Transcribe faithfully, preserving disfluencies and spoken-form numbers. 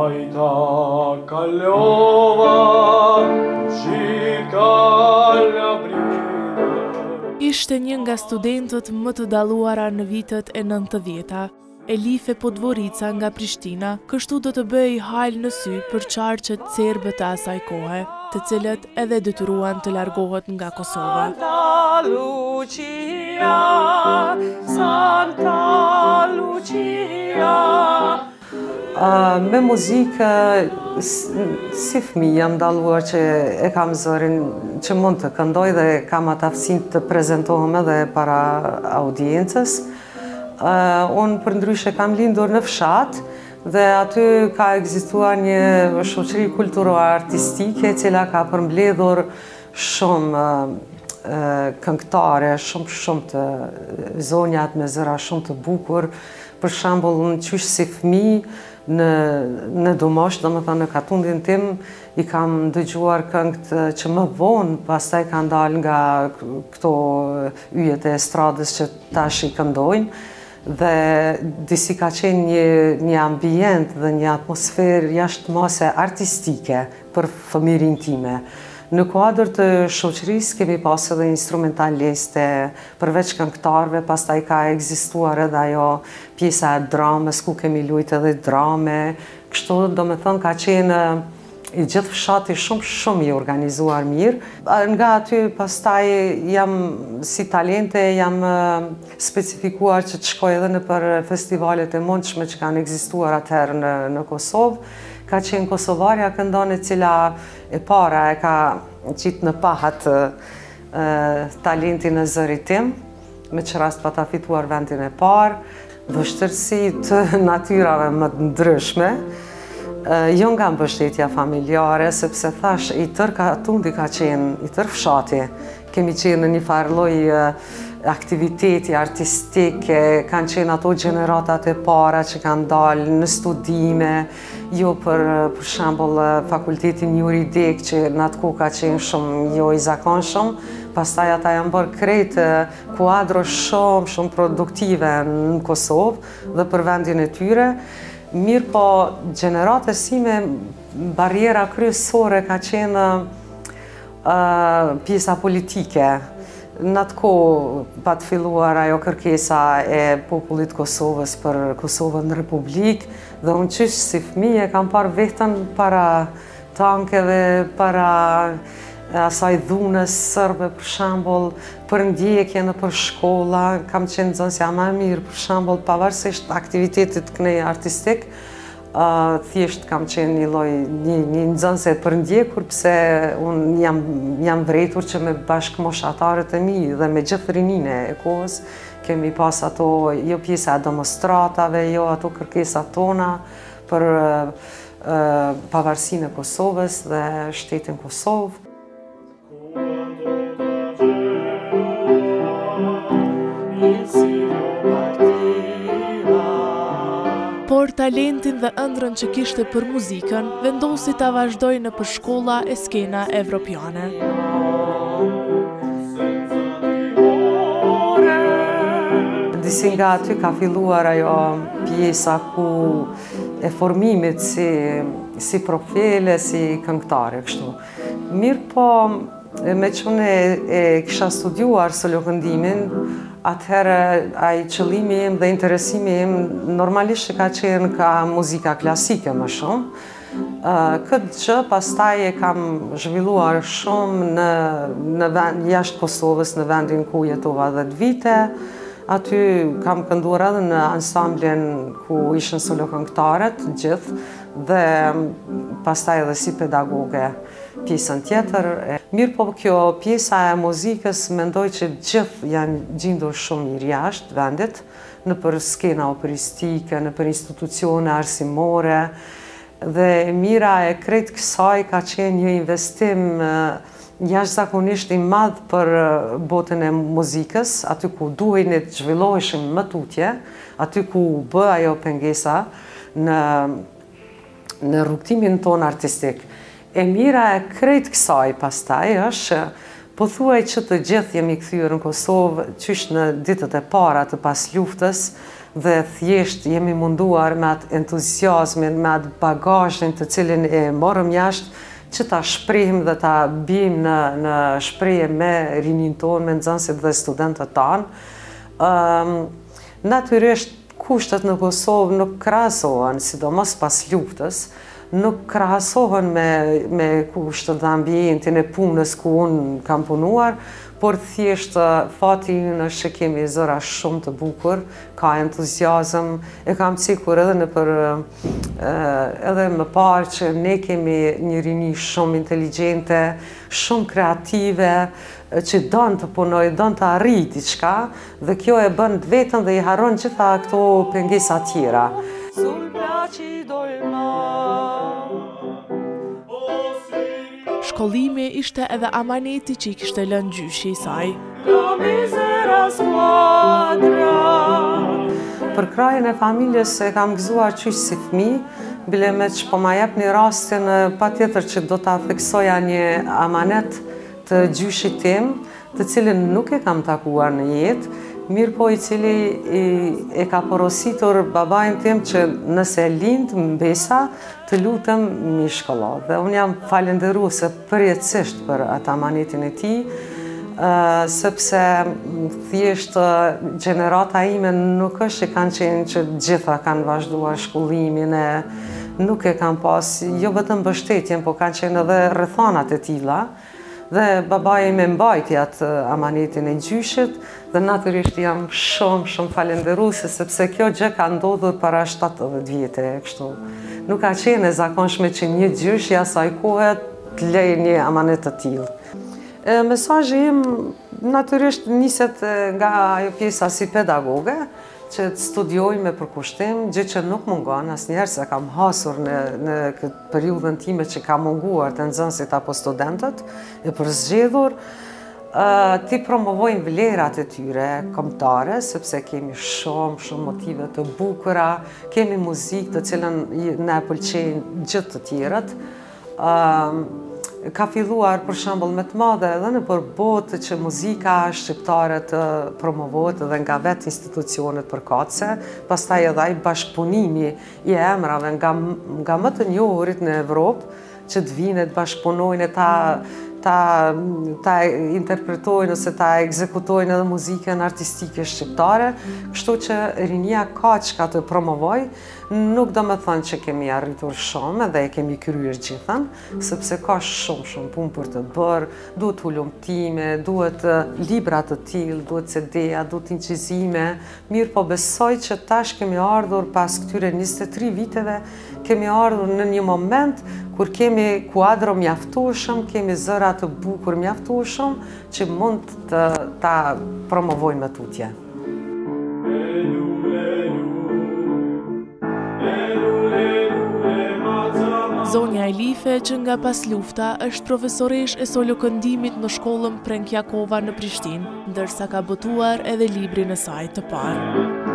Gaita Calova și Calabrina. Ishte një nga studentët më të dalluara në vitet e nëntëdhjeta. Elife Podvorica nga Prishtina, kështu do të bëj hal në sy për qarqet serbe të asaj kohe, të cilët edhe detyruan të largohet nga Kosova. Santa Lucia, Santa Lucia. Uh, me muzikë, si fëmijë jam dalluar që e kam zërin që mund të këndoj dhe kam atë aftësinë të prezentohem edhe para audiencës. Uh, unë për ndryshe kam lindur në fshat dhe aty ka ekzistuar një shoqëri kulturo-artistike e cila ka përmbledhur shumë uh, uh, këngëtare, shumë shumë të zonjat me zëra shumë të bukur. Për shembull, në qysh si fëmijë në në Domosh, domethënë në katundin tim, i kam dëgjuar këngët që më vonë pastaj kanë dalë nga këto yjet e estradës që tash i këndojnë. Dhe disi ka qenë një, një ambient dhe një atmosferë jashtëmose artistike për fëmirin time. Në kuadër të shoqërisë kemi pas edhe instrumentaliste, përveç këngëtarëve, pastaj ka ekzistuar edhe ajo pjesa e dramës, ku kemi luajtur edhe drame. Kështu domethënë ka qenë i gjithë fshati shumë shumë i organizuar mirë. Nga aty pastaj jam si talente jam specifikuar që të shkoj edhe në për festivalet e mundshme që kanë ekzistuar atëherë në, në Kosovë. Ka qenë Kosovarja këndon e cila e para e ka qitë në pahat e, talentin e zërit tim, me që rast pa ta fituar vendin e parë, vështërsi të natyrave më të ndryshme. Jo nga mbështetja familjare, sepse thash i tërë katundi ka qenë, i tërë fshati, kemi qenë në një farë lloj aktiviteti artistike, kanë qenë ato gjeneratat e para që kanë dalë në studime, jo për, për shembull fakultetin juridik që në atë kohë ka qenë shumë jo i zakonshëm, pastaj ata janë bërë krejt kuadro shumë shumë produktive në Kosovë dhe për vendin e tyre. Mirë po, gjeneratës sime, barjera kryesore ka qenë uh, pjesa politike. Në atë kohë pa të filluar ajo kërkesa e popullit Kosovës për Kosovën Republikë, dhe unë qysh si fëmijë kam parë vetën para tankeve, para asaj dhunës sërbe, për shembull, për ndjekje në për shkolla, kam qenë nxënësja më e mirë, për shembull, pavarësisht aktivitetit kënej artistik, uh, thjesht kam qenë një lloj një, një nxënëse për ndjekur, pse unë jam, jam vretur që me bashkëmoshatarët e mi dhe me gjithë rininë e kohës, kemi pas ato, jo pjesa e demonstratave, jo ato kërkesat tona për uh, uh, pavarësinë e Kosovës dhe shtetin Kosovë. Por talentin dhe ëndrrën që kishte për muzikën, vendosi ta vazhdojë në për shkolla e skena evropiane. Disi nga aty ka filluar ajo pjesa ku e formimit si, si profile, si këngëtare, kështu. Mirë po, me që unë e, e kisha studiuar solo këndimin, atëherë ai qëllimi im dhe interesimi im normalisht që ka qenë ka muzika klasike më shumë. Këtë gjë pastaj e kam zhvilluar shumë në, në vend, jashtë Kosovës, në vendin ku jetova dhjetë vite. Aty kam kënduar edhe në ansamblin ku ishën solo këngëtarët gjithë dhe pastaj edhe si pedagoge pjesën tjetër. Mirë po kjo pjesa e muzikës mendoj që gjithë janë gjindur shumë mirë jashtë vendit, në për skena operistike, në për institucione arsimore, dhe mira e krejt kësaj ka qenë një investim jashtëzakonisht i madh për botën e muzikës, aty ku duhej të zhvilloheshim më tutje, aty ku bë ajo pengesa në, në rrugtimin ton artistik. E mira e krejt kësaj pastaj është Po thuaj që të gjithë jemi kthyer në Kosovë, qysh në ditët e para të pas luftës, dhe thjesht jemi munduar me atë entuziazmin, me atë bagazhin të cilin e morëm jashtë, që ta shprehim dhe ta bim në, në shprehje me rinin tonë, me nxënësit dhe studentët tanë. Um, natyrisht, kushtet në Kosovë nuk krahasohen, sidomos pas luftës, nuk krahasohen me, me kushtet dhe ambientin e punës ku unë kam punuar, por thjesht fati ynë është që kemi zëra shumë të bukur, ka entuziazëm, e kam cikur edhe në për edhe më parë që ne kemi një rini shumë inteligjente, shumë kreative, që donë të punoj, donë të arrijë diçka, dhe kjo e bën vetën dhe i harron gjitha këto pengesa tjera. Shkollimi ishte edhe amaneti që i kishte lënë gjyshi i saj. Për krajen e familjes e kam gëzuar qysh si fëmijë, bile me që po ma jep një rastin pa tjetër që do ta theksoja një amanet të gjyshit tim, të cilin nuk e kam takuar në jetë, mirë po i cili i, e ka porositur babajnë tim që nëse lind mbesa të lutem mi shkolla. Dhe unë jam falenderuese përjetësisht për atë amanetin e tij, uh, sepse thjesht uh, gjenerata ime nuk është që kanë qenë që gjitha kanë vazhduar shkollimin e nuk e kanë pas, jo vetëm mbështetjen, po kanë qenë edhe rrethonat e tilla. Dhe babai me mbajti atë amanetin e gjyshit, dhe natyrisht jam shumë, shumë falenderuese, sepse kjo gjë ka ndodhur para shtatëdhjetë vjetë e kështu. Nuk ka qenë e zakonshme që një gjysh i asaj kohe të lejë një amanet të tillë. Mesazhi im natyrisht niset nga ajo pjesa si pedagoge, që të studioj me përkushtim, gjë që nuk mungon asnjëherë, se kam hasur në, në këtë periudhën time që ka munguar të nxënësit apo studentët, e përzgjedhur, uh, ti promovojnë vlerat e tyre kombëtare, sepse kemi shumë, shumë motive të bukura, kemi muzikë të cilën na pëlqejnë gjithë të tjerët. Uh, Ka filluar për shembull me të madhe edhe në për botë që muzika shqiptare të promovohet edhe nga vetë institucionet përkatëse, pastaj edhe ai bashkëpunimi i emrave nga, nga më të njohurit në Evropë, që të vinë të bashkëpunojnë ta ta, ta interpretojnë ose ta ekzekutojnë edhe muzikën artistike shqiptare, kështu që rinia ka çka të promovoj. Nuk do me thënë që kemi arritur shumë edhe e kemi kryer gjithën, sepse ka shumë shumë punë për të bërë, duhet hulumtime, duhet libra të tillë, duhet C D-a, duhet incizime. Mirë po besoj që tash kemi ardhur pas këtyre njëzet e tre viteve, kemi ardhur në një moment kur kemi kuadro mjaftueshëm, kemi zëra të bukur mjaftueshëm që mund të ta promovojnë me tutje. Zonja Elife, që nga pas lufta, është profesoresh e solokëndimit në shkollën Prenkjakova në Prishtinë, ndërsa ka botuar edhe librin e saj të parë.